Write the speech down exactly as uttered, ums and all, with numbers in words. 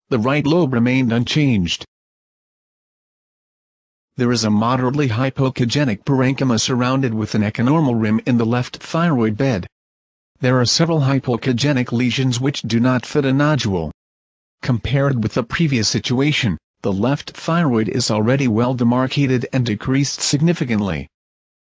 the right lobe remained unchanged. There is a moderately hypoechogenic parenchyma surrounded with an echonormal rim in the left thyroid bed. There are several hypoechogenic lesions which do not fit a nodule. Compared with the previous situation, the left thyroid is already well demarcated and decreased significantly.